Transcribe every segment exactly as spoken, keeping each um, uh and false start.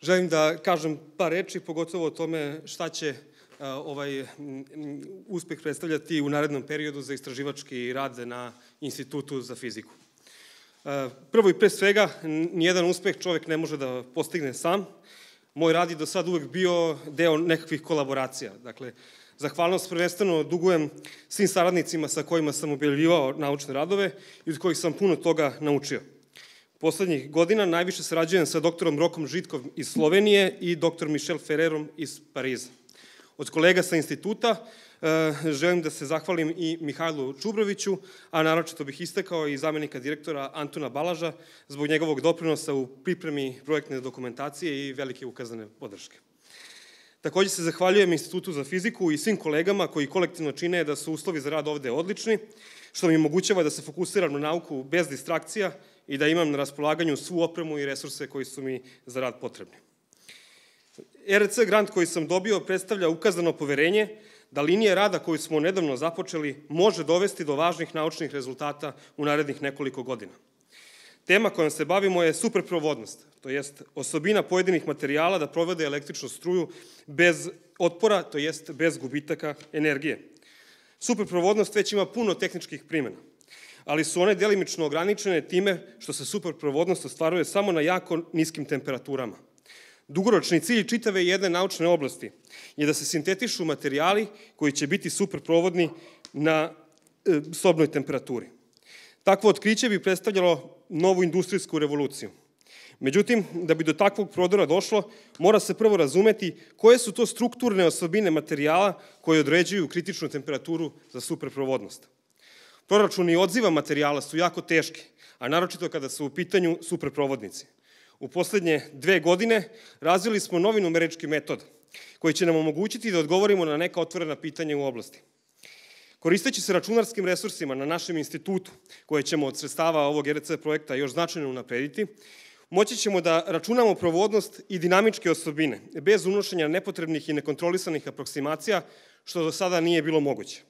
Želim da kažem par reči, pogotovo o tome šta će ovaj uspeh predstavljati u narednom periodu za istraživački rad na Institutu za fiziku. Prvo i pre svega, nijedan uspeh čovek ne može da postigne sam. Moj rad je do sad uvek bio deo nekakvih kolaboracija. Dakle, zahvalnost prvenstveno dugujem svim saradnicima sa kojima sam objavljivao naučne radove i od kojih sam puno toga naučio. Poslednjih godina najviše sarađujem sa doktorom Rokom Žitkom iz Slovenije i doktorom Michel Ferrerom iz Pariza. Od kolega sa instituta želim da se zahvalim i Mihajlu Čubroviću, a naročito bih istakao i zamenika direktora Antuna Balaža zbog njegovog doprinosa u pripremi projektne dokumentacije i velike ukazane podrške. Takođe se zahvaljujem Institutu za fiziku i svim kolegama koji kolektivno čine da su uslovi za rad ovde odlični, što mi omogućava da se fokusiram na nauku bez distrakcija i da imam na raspolaganju svu opremu i resurse koji su mi za rad potrebni. er ce grant koji sam dobio predstavlja ukazano poverenje da linija rada koju smo nedavno započeli može dovesti do važnih naučnih rezultata u narednih nekoliko godina. Tema kojom se bavimo je superprovodnost, to jest osobina pojedinih materijala da provode električnu struju bez otpora, to jest bez gubitaka energije. Superprovodnost već ima puno tehničkih primjena, ali su one delimično ograničene time što se superprovodnost ostvaruje samo na jako niskim temperaturama. Dugoročni cilj čitave jedne naučne oblasti je da se sintetišu materijali koji će biti superprovodni na sobnoj temperaturi. Takvo otkriće bi predstavljalo novu industrijsku revoluciju. Međutim, da bi do takvog prodora došlo, mora se prvo razumeti koje su to strukturne osobine materijala koje određuju kritičnu temperaturu za superprovodnost. Proračuni odziva materijala su jako teški, a naročito kada su u pitanju superprovodnici. U poslednje dve godine razvili smo novi numerički metod koji će nam omogućiti da odgovorimo na neka otvorena pitanja u oblasti. Koristeći se računarskim resursima na našem institutu, koje ćemo od sredstava ovog er ce projekta još značajno unaprediti, moći ćemo da računamo provodnost i dinamičke osobine, bez unošenja nepotrebnih i nekontrolisanih aproksimacija, što do sada nije bilo moguće.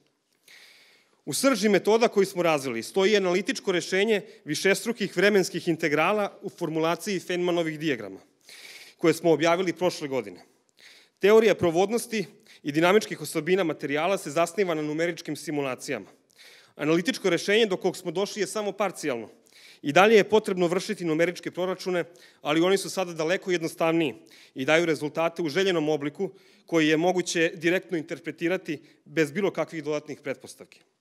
U srži metoda koju smo razvili stoji analitičko rešenje višestrukih vremenskih integrala u formulaciji Feynmanovih dijagrama, koje smo objavili prošle godine. Teorija provodnosti i dinamičkih osobina materijala se zasniva na numeričkim simulacijama. Analitičko rešenje do kog smo došli je samo parcijalno. I dalje je potrebno vršiti numeričke proračune, ali oni su sada daleko jednostavniji i daju rezultate u željenom obliku koji je moguće direktno interpretirati bez bilo kakvih dodatnih pretpostavki.